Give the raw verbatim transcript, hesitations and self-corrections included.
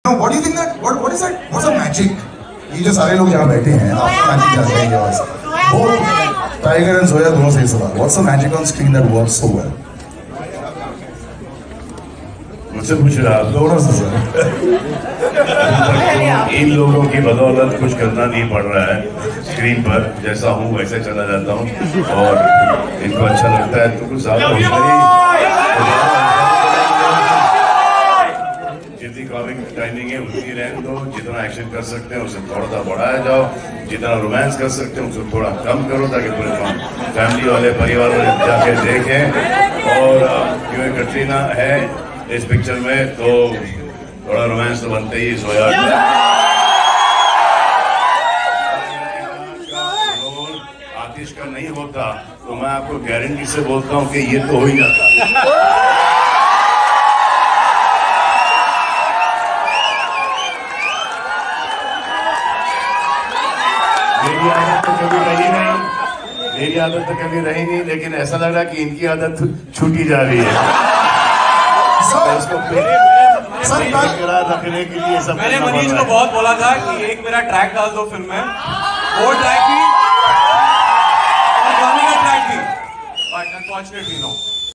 Now, what do you think that? What what is that? What's the magic? ये जो सारे लोग यहाँ बैठे हैं, आप मैजिक जानते हैं ये बस. वो टाइगर एंड जोया दोनों सही सवाल. What's the magic on screen that works so well? मुझसे पूछ रहा आप दोनों से सर. इन लोगों की बदौलत कुछ करना नहीं पड़ रहा है स्क्रीन पर. जैसा हूँ वैसे चला जाता हूँ और इनको अच्छा लगता है तो कुछ ज्यादा जितनी कॉमिक टाइमिंग है उतनी रहने दो. जितना एक्शन कर सकते हैं उसे थोड़ा सा बढ़ाया जाओ. जितना रोमांस कर सकते हैं उसे थोड़ा कम करो ताकि पूरे फैमिली वाले परिवार वाले जाके देखें. और क्योंकि कटरीना है इस पिक्चर में तो थोड़ा रोमांस तो बनते ही. सोया रोल आतिश का नहीं होता तो मैं आपको गारंटी से बोलता हूँ कि ये तो हो ही जाता. मेरी आदत तो कभी रही नहीं मेरी आदत तो कभी रही नहीं लेकिन ऐसा लग रहा है कि इनकी आदत छूटी जा रही है. रखने के लिए सब मैंने मनीष को बहुत बोला था कि एक मेरा ट्रैक डाल दो फिल्म में. वो ट्रैक भी और गाने का ट्रैक भी, बट अनफॉर्चुनेटली नो.